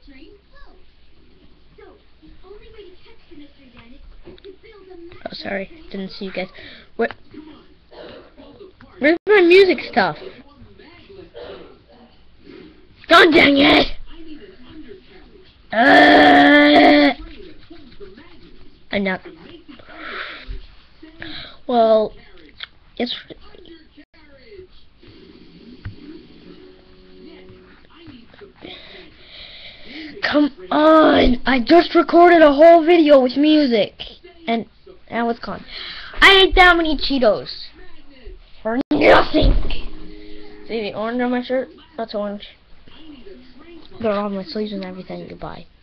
Oh, sorry, didn't see you guys. Where's my music stuff? God dang it! I'm not. Well, it's. Come on! I just recorded a whole video with music, and now it's gone. I ate that many Cheetos for nothing. See the orange on my shirt? That's orange. They're on my sleeves and everything. Goodbye.